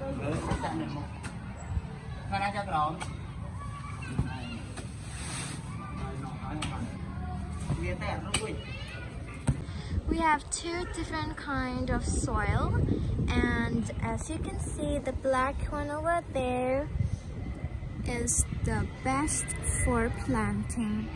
We have two different kind of soil, and as you can see, the black one over there is the best for planting.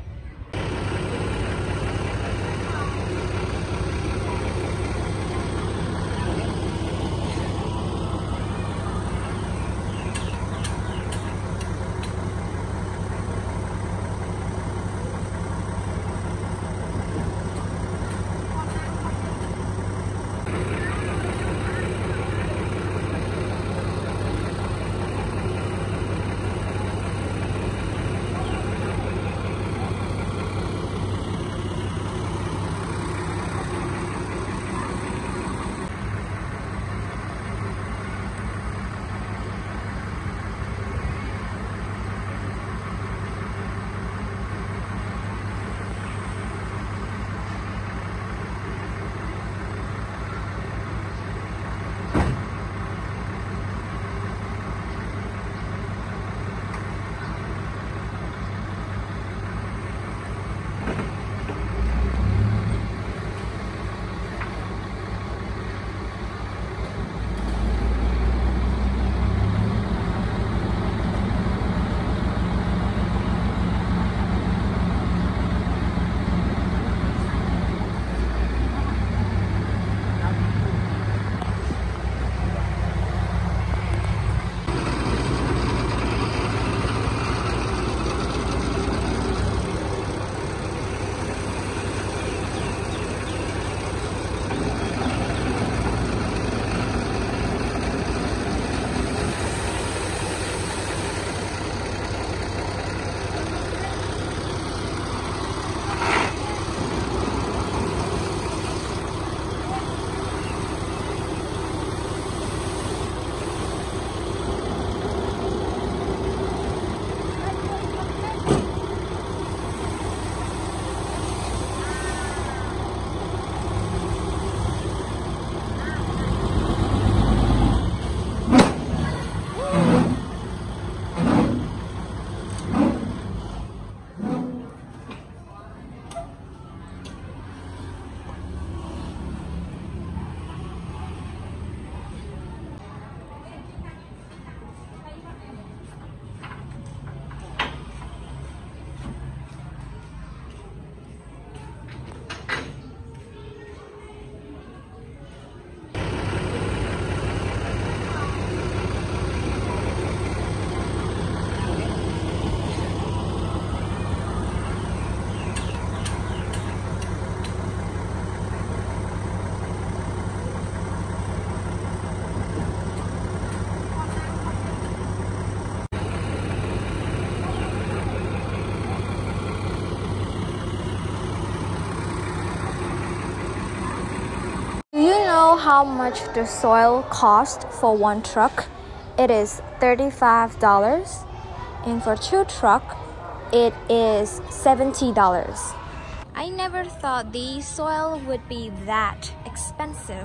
How much the soil cost for one truck? It is $35, and for two truck it is $70. I never thought the soil would be that expensive.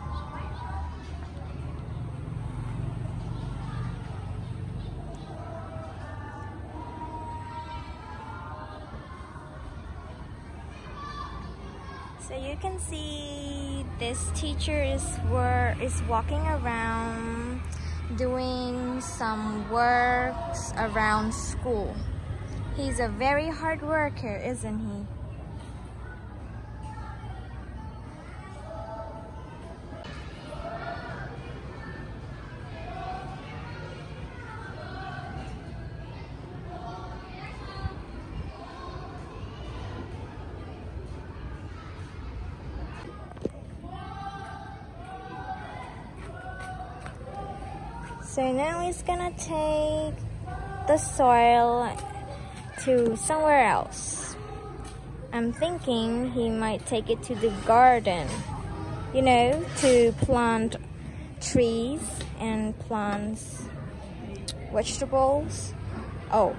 So you can see this teacher is walking around doing some works around school. He's a very hard worker, isn't he? So now he's gonna take the soil to somewhere else. I'm thinking he might take it to the garden, you know, to plant trees and plant vegetables. Oh,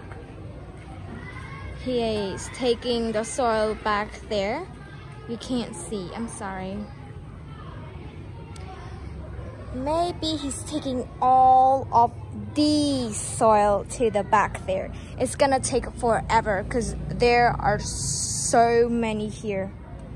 he is taking the soil back there. You can't see, I'm sorry. Maybe he's taking all of the soil to the back there. It's gonna take forever because there are so many here.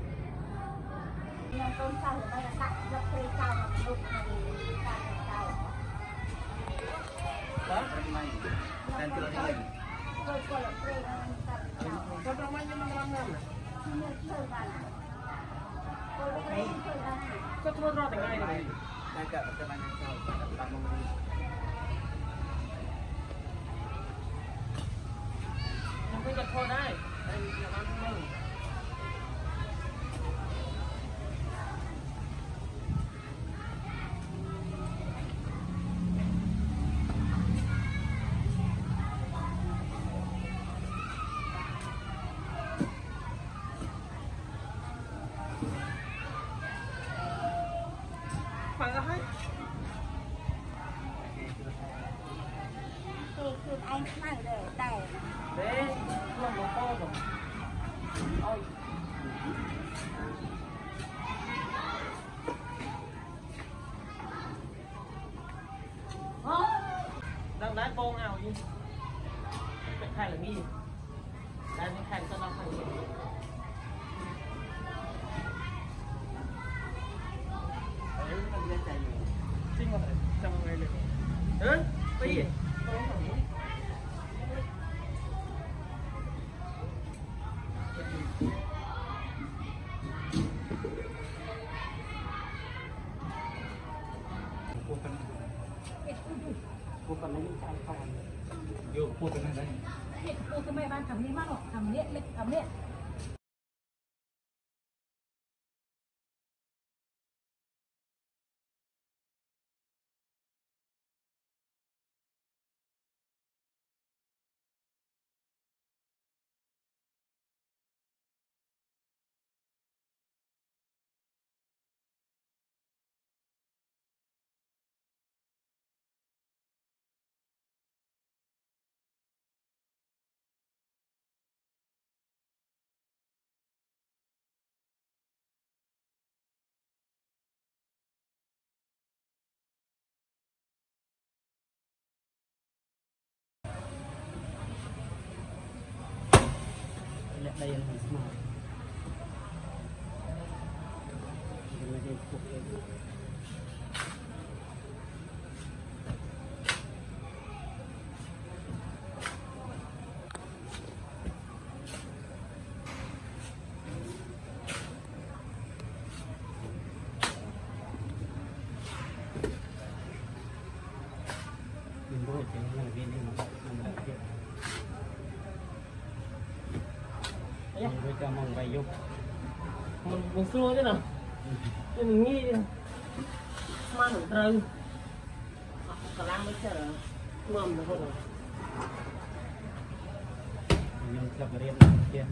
Đây là hình smart. Với cho mong vay giúp mình xua thế nào cho mình nghĩ mang được trơn cả lang mới chờ mầm được không nhưng gặp riêng kia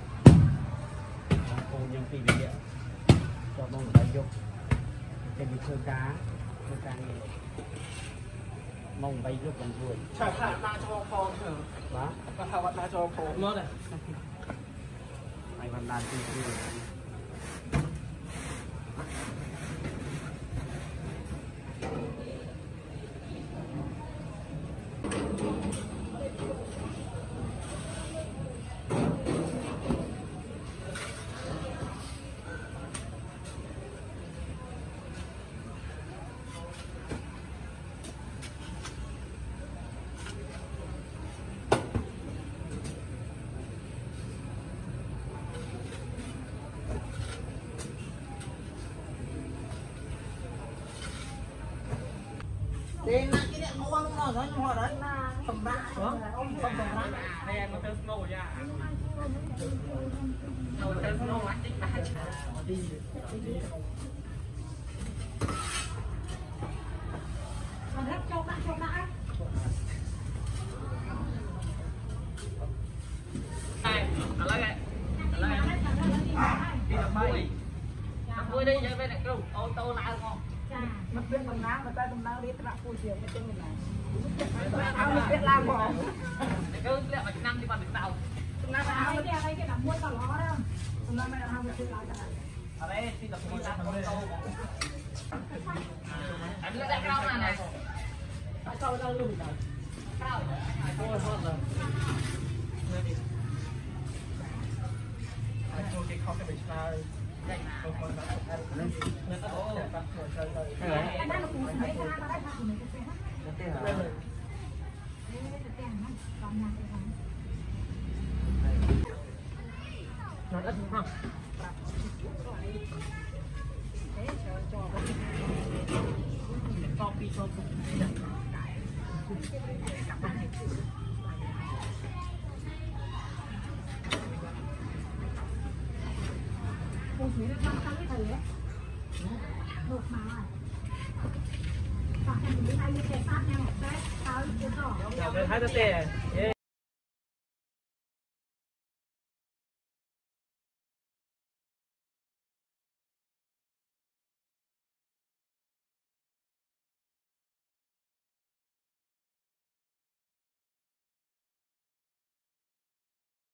cô nhưng tùy địa cho mong vay giúp cái bị khơi cá này mong vay giúp bằng ruồi chả thả ra cho con hả quá thả vật ra cho con nó này ai vẫn làm gì Đây là cái điện uống nó nói họ đấy tầm bạc không tầm bạc đây em có snow ra snow anh tích bạc đi còn hết cho đã vui đi vậy bên này cứ ô tô lại khôngมันเป็นตำนานมันเป็นตำนานนี้ตระกูลเสียงไม่เป็นยังไงเอามันเป็นลางบ่ก็เรียกว่านั่งที่บ้านเป็นเตาตำนานเอาไม่ได้อะไรแค่หนักม้วนตลอดนะตำนานไม่ได้ทำเป็นลางอะไรที่ตะปูตะปู Anh lấy cái rau này. Rau đâu luôn rồi. Rau. Ôi ngon rồi. Anh cô cái khó cái bị sao. Nó ít không? Copy cho Thấy nó tè.